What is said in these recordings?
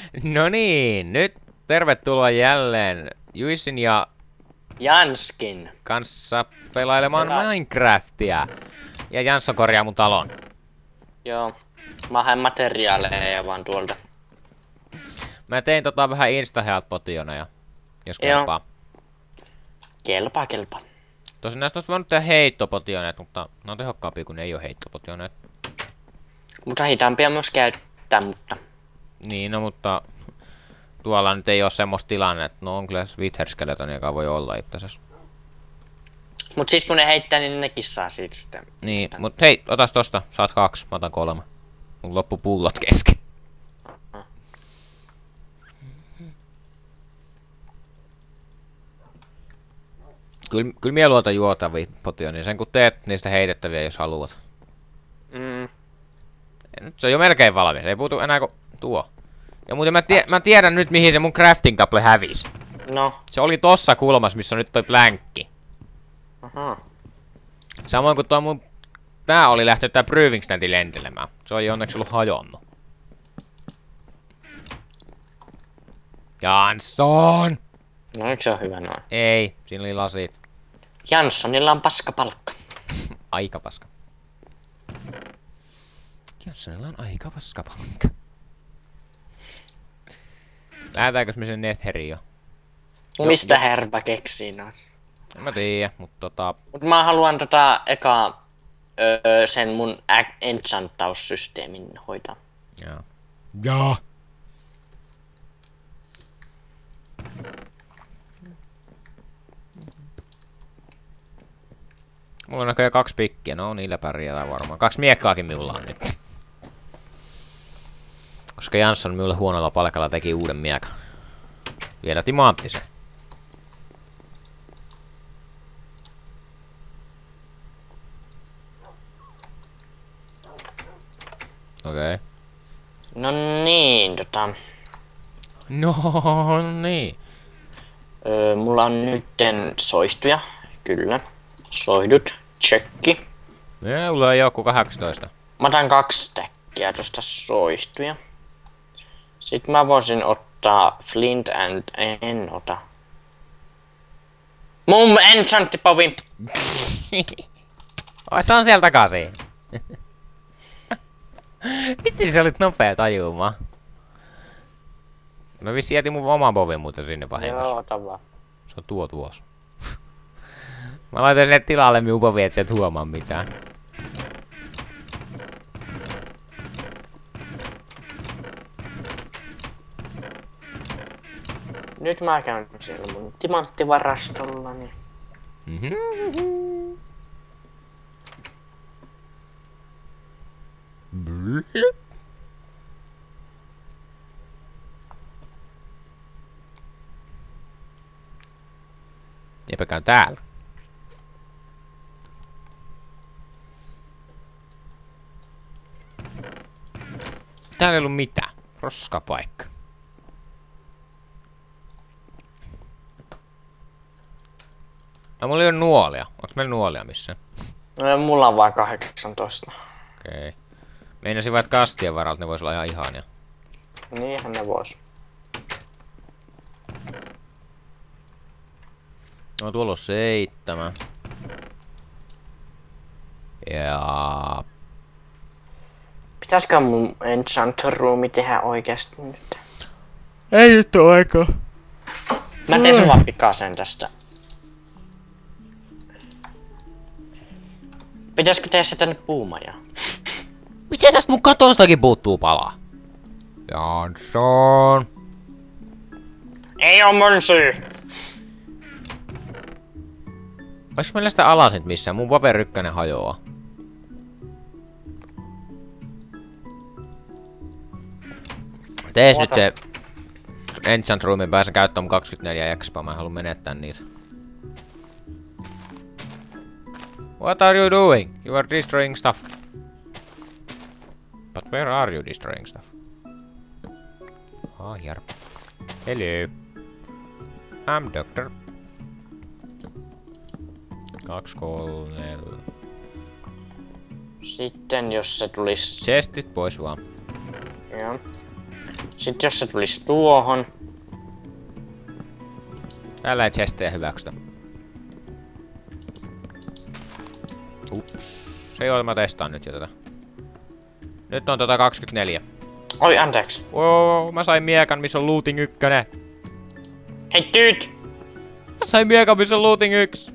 No niin, nyt tervetuloa jälleen Juisin ja Janskin kanssa pelailemaan Hyvä. Minecraftia. Ja Jansson korjaa mun talon. Joo. Mä haen materiaaleja vaan tuolta. Mä tein vähän Insta-Health-potioneja, jos Joo. kelpaa. Kelpaa. Tosin näistä olisi voinut tehdä heittopotioneet, mutta ne on tehokkaampia kuin ne ei ole heittopotioneet. Mutta hitaampia myös käyttää, mutta... Niin, no mutta tuolla nyt ei ole semmoista tilannetta. No on kyllä Wither-skeleton, joka voi olla itse asiassa. Mut sit kun ne heittää, niin nekin saa siitä sitten. Niin, sitä. mut hei, otas tosta. Saat 2, mä otan 3. Mun loppu pullot kesken. Kyllä mie luotan juotavia potionia, sen kun teet niistä heitettäviä, jos haluat. Nyt se on jo melkein valmis, ei puutu enää kuin tuo. Ja muuten mä tiedän nyt mihin se mun crafting table hävisi. No. Se oli tossa kulmassa, missä on nyt toi plänkki. Aha. Samoin kuin tää oli lähtenyt tää proving standi lentelemään. Se on jo onneksi ollut hajonnut. Jansson! No eikö se ole hyvä noin? Ei, siinä oli lasit. Janssonilla on paskapalkka. Aika paska. Janssonilla on aika paska palkka. Lähetäänkö me sen Netheriin jo? Mistä herpä keksii noin? En mä tiedä, mutta Mut mä haluan eka sen mun enchantaussysteemin hoitaa. Joo. Joo. Mulla on näköjään 2 pikkiä, no niillä pärjätään varmaan. 2 miekkaakin minulla on nyt. Koska Jansson minulle huonolla palkalla teki uuden miekan. Vielä timanttisen. Okei. No niin, No niin. mulla on nytten soihtuja. Kyllä. Soihdut. Tsekki. Mulla on joku 18. Mä otan 2 stackia tosta soihtuja. Sitten mä voisin ottaa flint and... En ota. Mun enchanttipovin! Oi, se on siellä takaisin. Vitsi, se olit nopea tajumaan. Mä vissiin jätin mun oman povin muuten sinne vahingossa. Joo, ota vaan. Se on tuossa. Mä laitan sinne tilalle minun povi, et sä et huomaa mitään. Nyt mä käyn siellä mun timanttivarastollani. Eipä käyn täällä. Täällä ei ollut mitään. Roskapaikka. No, mulla ei ole nuolia. Onks meillä nuolia missään? No, mulla on vaan 18. Okei. Meinasin vaan, että kastien varalta ne vois olla ihan ihania. Niinhän ne vois. No tuolla on 7. Ja... Pitäisikö mun enchant roomi tehdä oikeesti nyt? Ei nyt oo aikaa. Mä teen sen vaan pikasen tästä. Pitäisikö tehdä se tänne puumaja? Miten tästä mun katostakin puuttuu palaa? Jansson. Ei oo mun syy! Ois meillä sitä alas nyt missään? Mun Power 1 hajoaa. Tees nyt se enchant roomin päässä käyttää mun 24 expaa, mä en halua menettää niitä. What are you doing? You are destroying stuff. But where are you destroying stuff? Ah, here. Hello. I'm doctor. 2, 3. Sitten jos se tulis... Chestit pois vaan. Joo. Sitten jos se tulisi tuohon. Täällä ei chestejä hyväksytä. Ups. Se joo, mä testaan nyt jo tätä. Nyt on 24. Oi, anteeksi. Wow, mä sain miekan, missä on looting 1. Hei, tyyt! Mä sain miekan, missä on looting 1.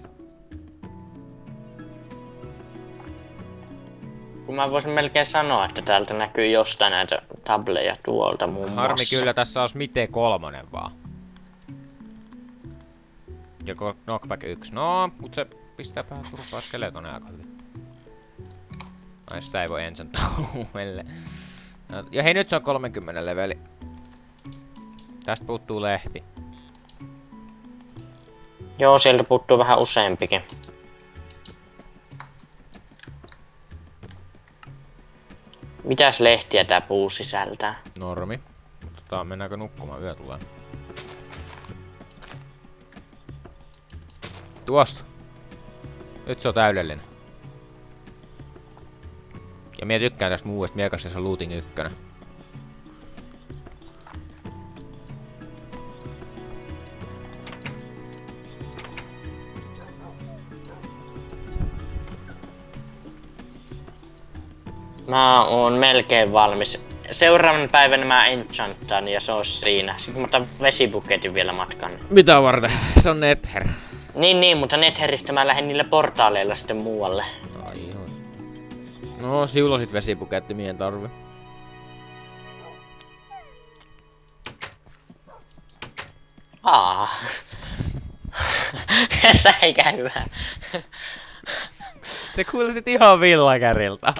Kun mä voisin melkein sanoa, että täältä näkyy jostain näitä tableja tuolta muun muassa. Harmi kyllä, tässä on Smite 3 vaan. Joko knockback 1. No, mut se pistää vähän turpaa skeletonia aika hyvin. Ai sitä ei voi enchantaa uudelle. Ja hei, nyt se on 30 leveli. Tästä puuttuu lehti. Joo, sieltä puuttuu vähän useampikin. Mitäs lehtiä tää puu sisältää? Normi. Mennäänkö nukkumaan? Yö tulee. Tuosta. Nyt se on täydellinen. Ja minä tykkään tästä muuesta miekasta, se on looting 1. Mä oon melkein valmis. Seuraavan päivänä mä enchantaan ja se on siinä. Sitten mä otan vesibuketin vielä matkan. Mitä varten? Se on Nether. Niin, mutta Netheristä mä lähden niillä portaaleilla sitten muualle. Ai joo. No, siulla sit vesibuketti, mien tarvi. Säikähyvä. Se kuulosti ihan villakäriltä.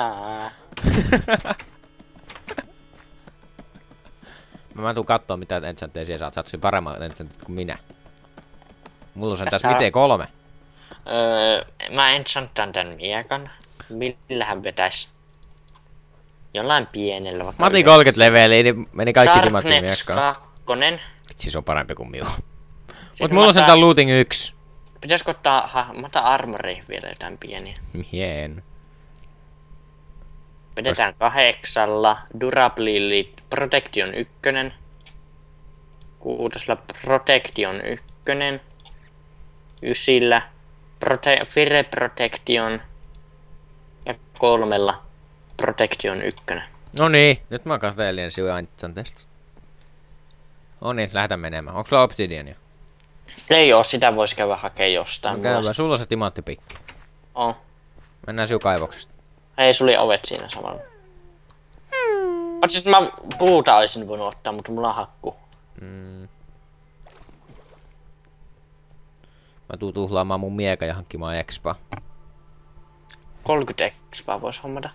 Mä tuun kattoo mitä enchantteja siellä saat. Saat sen paremman enchantit kuin minä. Mulla on sen tässä miten 3. Mä enchantan tän miekan. Millähän vetäis? Jollain pienellä vaikka. Mä otin 30 leveliä, niin meni kaikki timat miekkaan. 2. Vitsi, se on parempi kuin minun. Mut mulla on sentään looting 1. Pitäisikö ottaa, mä otan armoria vielä jotain pieniä. Hien. Vedetään 8. Durability Protection 1. 6. Protection 1. 9. Fire Protection. Ja 3. Protection 1. No niin, nyt mä katselin sinua enchantista. No niin, lähdetään menemään. Onks sulla obsidiania? Ei oo, sitä vois käydä hakee jostain. No käydään, sulla on se timanttipikki. On. Mennään sinun kaivoksesta. Ei, sulla oli ovet siinä samalla. Siis mä puuta olisin voinut ottaa, mutta mulla on hakku. Mä tuun tuhlaamaan mun mieka ja hankkimaan expa. 30 expaa vois hommata.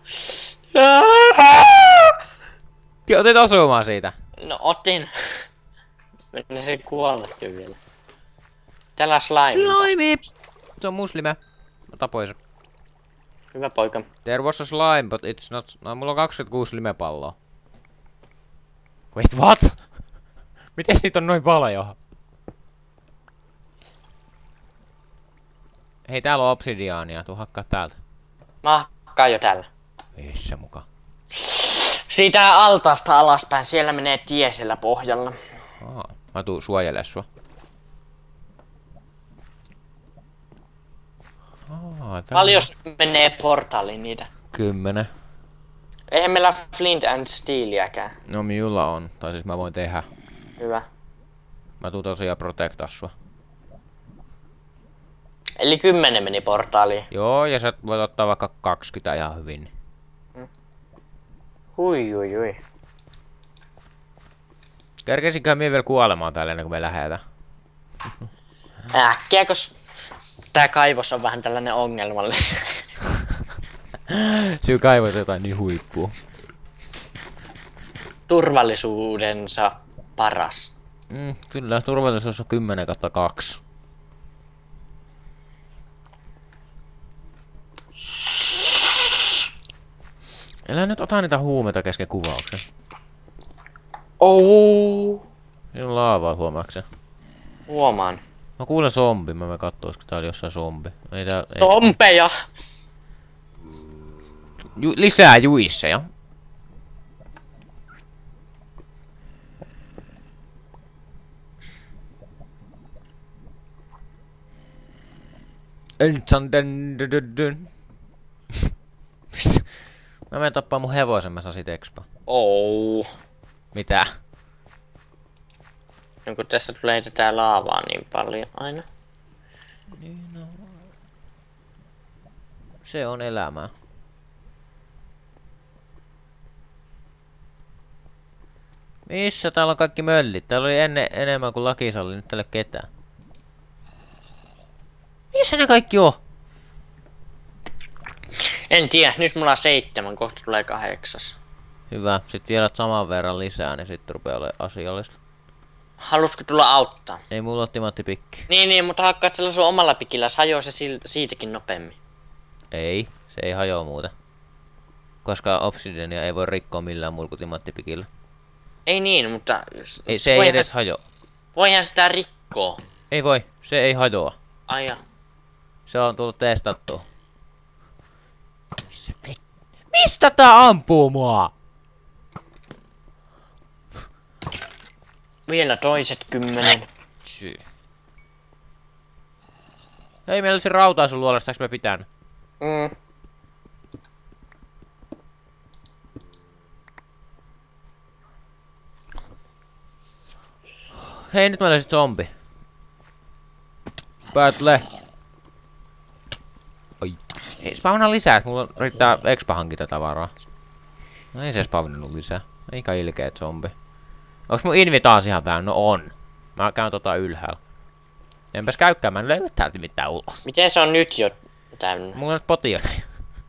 Otit osumaan siitä. No otin. Mennä se kuollekin vielä. Täällä slime. Slime! Se on muslime. Mä tapoin sen. Hyvä poika. There was a slime, but it's not... No, mulla on 26 limepalloa. Wait, what? Miten niitä on noin paljon? Hei, täällä on obsidiaania. Tuu hakkaa täältä. Mä hakkaan jo täällä. Missä muka? Siitä altaasta alaspäin. Siellä menee tie siellä pohjalla. Mä tuun suojele sua. Paljon menee portaaliin niitä? 10. Eihän meillä flint and steeliäkään. No minulla on. Tai siis mä voin tehdä. Hyvä. Mä tuun tosiaan protektaa sua. Eli 10 meni portaaliin. Joo, ja sä voit ottaa vaikka 20 ihan hyvin. Hui. Kerkesinköhän minä vielä kuolemaan täällä ennen kuin me lähdetään? Äkkiä, kos tää kaivos on vähän tällainen ongelmallinen. Syy kaivos jotain niin huippua. Turvallisuudensa paras. Kyllä, turvallisuus on 10/2. Elä nyt ota niitä huumeita kesken kuvauksen. Siinä on laavaa, huomaatko? Huomaan. Mä kuulen zombi, mä katsoin, olisiko täällä jossain zombi. Ei tää... Zombeja! Lisää juisseja. Enchanted. Mä menen tappaa mun hevosen, mä saan siitä expa. Mitä? No kun tässä tulee tätä laavaa niin paljon aina. Niin no. Se on elämää. Missä täällä on kaikki möllit? Täällä oli enemmän kuin lakissa oli, nyt täällä ei ole ketään. Missä ne kaikki on? En tiedä, nyt mulla on 7, kohta tulee 8. Hyvä, sit vielä saman verran lisää, niin sit rupeaa olemaan asiallista. Haluatko tulla auttaa? Ei mulla ole timanttipikki. Niin, mutta hakkaat sillä sun omalla pikillä, hajoaa se siitäkin nopeammin. Ei, se ei hajoa muuten. Koska obsidiania ei voi rikkoa millään muulla kuin timanttipikillä. Ei niin, mutta... Ei, se ei edes hajoa. Voihan sitä rikkoa. Ei voi, se ei hajoa. Aija. Se on tullut testattua. Mistä tää ampuu mua? Vielä toiset 10. Hei, meillä olisi rautaa sun luolesta, me pitää? Hei, nyt meillä olisi zombi. Battle. Oi. Hei, spawnaa lisää, että mulla riittää expa hankita tavaraa. No ei se spawnannut lisää. Eikä ilkeä zombi. Onks mun invitaas ihan täynnä? No on. Mä käyn ylhäällä. Enpäs käykään, mä en löydä täältä mitään ulos. Miten se on nyt jo täynnä? Mulla on nyt potioni.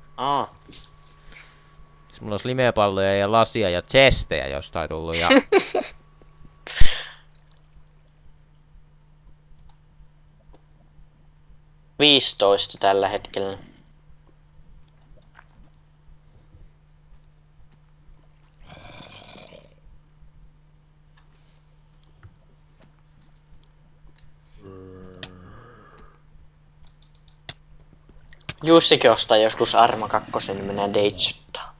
Mulla on slimepalloja ja lasia ja chestejä jostain tullut ja... 15 tällä hetkellä. Jussikin ostaa joskus Arma 2, niin mennään deitsettaan.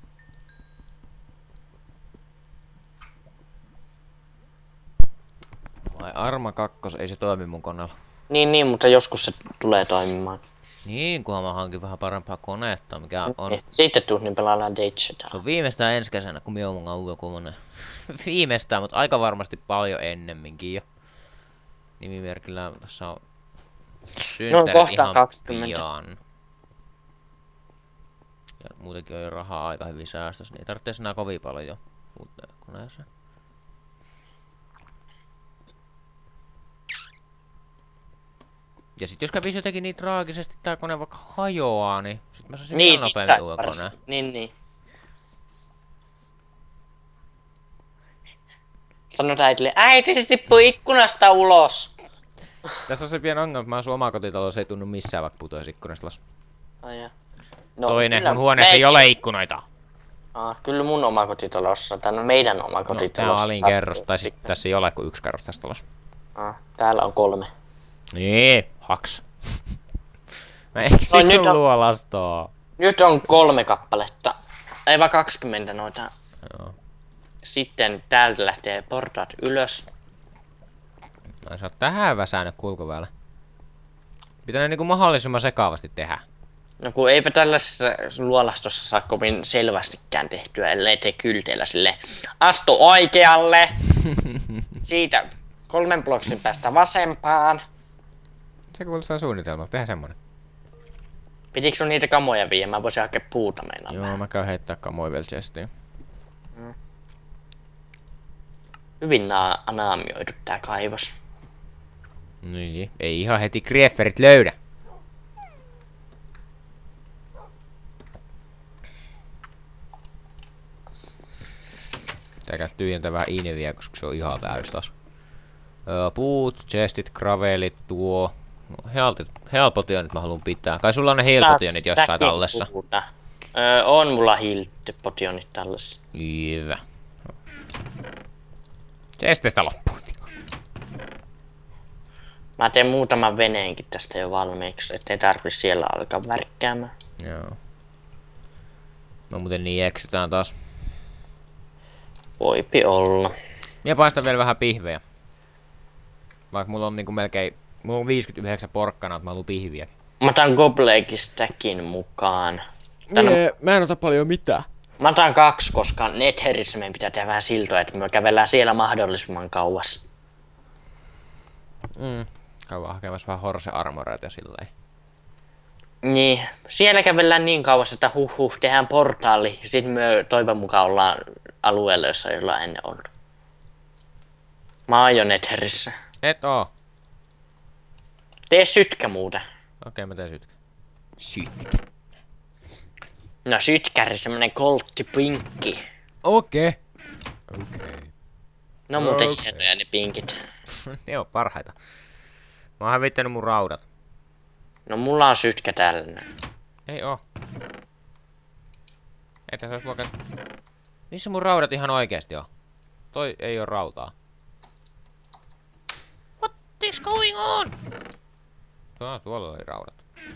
Vai Arma 2, ei se toimi mun koneella. Niin, mutta joskus se tulee toimimaan. Niin, kunhan mä hankin vähän parempaa konetta, mikä on... Sitten tuut, niin pelaillaan deitsettaan. Se on viimeistään ensi kesänä, kun minä mun joku monen. Viimeistään, mutta aika varmasti paljon ennemminkin jo. Nimimerkillä tässä on... No kohta 20. Pian. Ja muutenkin on jo rahaa aika hyvin säästössä, niin tarvitsee enää kovin paljon jo uuteen koneeseen. Ja sit jos kävisi jotenkin niin traagisesti tää kone vaikka hajoaa, niin sit mä saisin vielä nopeammin uuden koneen. Niin. Sanoit äitille, äiti se tippui ikkunasta ulos! Tässä on se pieni ongelma, että mä asun omakotitalossa, ei tunnu missään vaikka putoisi ikkunasta alas. No, toinen, mun huoneessa ei ole ikkunoita. Kyllä mun omakotitalossa, tai no meidän omakotitalossa. No, tää on alinkerros, tai sit tässä ei ole kuin 1 kerros tässä talossa. Täällä on 3. Niin, haks. Mä eksin sun luolastoa. Nyt on 3 kappaletta. Ei vaan 20 noita. Joo. Sitten täältä lähtee portaat ylös. Mä en saa tähän väsäänyt kulkuväylä. Pitää ne niinku mahdollisimman sekaavasti tehdä. No kun eipä tällaisessa luolastossa saa kovin selvästikään tehtyä, ellei tee kylteillä sille astu oikealle. Siitä 3 bloksin päästä vasempaan. Se kuulostaa suunnitelmalta, tehdään semmonen. Pitikö sun niitä kamoja viiä? Mä voisin hakea puuta meinaan. Joo, mä käyn heittää kamoja vielä chestiin. Hyvin naamioitu tää kaivos. Niin, ei ihan heti grieferit löydä. Tää käy tyhjentää vähän ineviä, koska se on ihan täys taas. Puut, chestit, gravelit, tuo. No, helpotionit mä haluun pitää. Kai sulla on ne healpotionit jossain tallessa? On mulla healpotionit tallessa. Hyvä. Chestistä loppuu. Mä teen muutaman veneenkin tästä jo valmiiksi, ettei tarvi siellä alkaa värkkäämään. Joo. Mä muuten niin eksitään taas. Voipi olla. Minä paistan vielä vähän pihvejä. Vaikka mulla on niinku melkein... Mulla on 59 porkkana, että mä haluun pihviä. Mä otan Goblekistäkin mukaan. Mä en ota paljon mitään. Mä otan 2, koska Netherissä meidän pitää tehdä vähän siltoja, että me kävellään siellä mahdollisimman kauas. Kauan hakemassa vähän horse-armoreita ja silleen. Niin, siellä kävellään niin kauas, että tehdään portaali ja sitten me toivon mukaan ollaan alueella, jossa ei olla ennen ollut. Mä oon jo Netherissä. Et oo. Tee sytkä muuten. Okei, mä teen sytkä. Sytkä. No sytkäri, semmonen koltti pinkki. Okei. No muuten hienoja ne pinkit. Ne on parhaita. Mä oon hävittänyt mun raudat. No mulla on sytkä tällainen. Ei oo. Ei tässä ois luokas. Missä mun raudat ihan oikeesti on? Toi ei oo rautaa. What is going on? Tuolla oli raudat.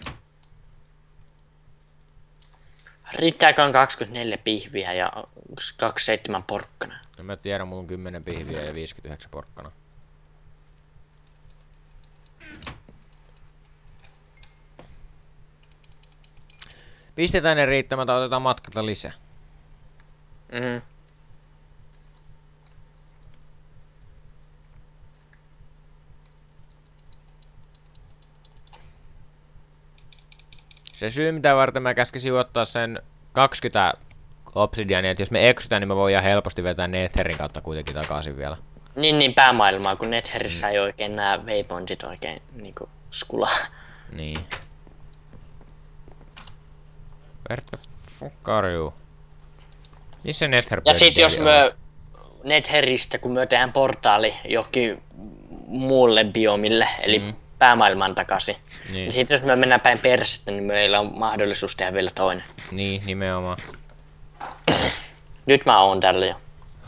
Riittääkö on 24 pihviä ja 27 porkkana? No mä tiedän, mulla on 10 pihviä ja 59 porkkana. Pistetään ne riittämään tai otetaan matkalta lisää. Se syy mitä varten mä käskisin ottaa sen 20 obsidiania, että jos me eksytään, niin me voidaan helposti vetää Netherin kautta kuitenkin takaisin vielä. Niin päämaailmaa, kun Netherissä ei oikein nää waypointit oikein niinku skulaa. Niin. Where the fuck are you? Missä Nether? Ja sit jos me Netheristä, kun me tehdään portaali johonkin muulle biomille, eli päämaailman takaisin. Niin sit jos me mennään päin persettä, niin meillä on mahdollisuus tehdä vielä toinen. Niin, nimenomaan. Nyt mä oon tällä jo.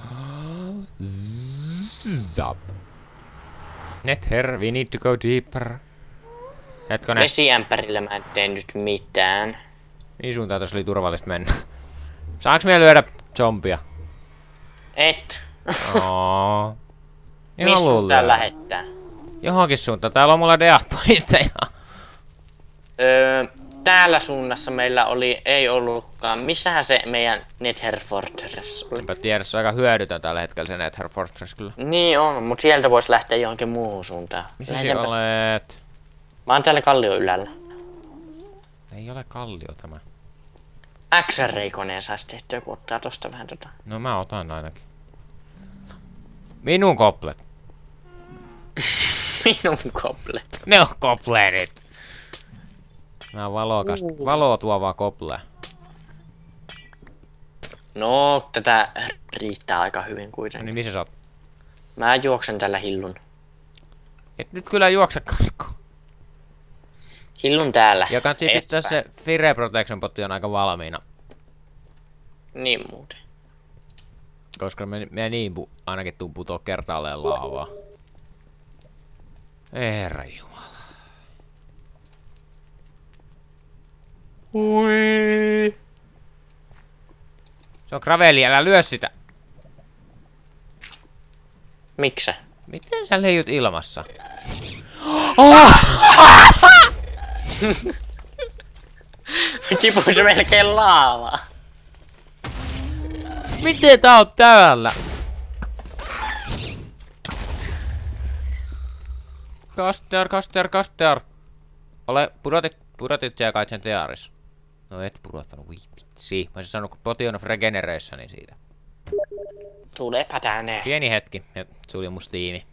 Zap. Nether, we need to go deeper. Hetkonen. Vesiämpärillä mä en tee nyt mitään. Mihin suuntaan tässä oli turvallista mennä? Saanko me lyödä zombia? Et. Missä suuntaan lähettää? Johonkin suuntaan. Täällä on mulla deathpointteja. Täällä suunnassa meillä ei ollutkaan. Missähän se meidän Nether Fortress oli? Enpä tiedä, se on aika hyödytön tällä hetkellä se Nether Fortress kyllä. Niin on, mut sieltä vois lähteä johonkin muuhun suuntaan. Missä sinä olet? Mä oon täällä kallio ylällä. Ei ole kallio tämä. XR-koneen sais tehtyä, kun ottaa tosta vähän tota. No mä otan ainakin. Minun koplet. Minun koplet. Ne on koplerit. Mä oon valoa tuovaa koplea. No, tätä riittää aika hyvin No kuitenkin. niin, missä sä oot? Mä juoksen tällä hillun. Et nyt kyllä juokse karkuun. Hillun täällä. Ja kansi pitää se Fire Protection potti on aika valmiina. Niin muuten. Koska me niin ainakin tuu putoo kertaalleen laavaa. Herra jumala. Ui. Se on graveli, älä lyö sitä. Miksä? Miten sä leijut ilmassa? Tipuisi melkein laavaa. Miten tää on täällä? Kaster. Ole, pudotit sä kai sen tearis. No et pudottanut, voi vitsi. Mä olisin sanonut Potion of Regeneration siitä. Tuleepa tänne. Pieni hetki, ja suli mun Steami.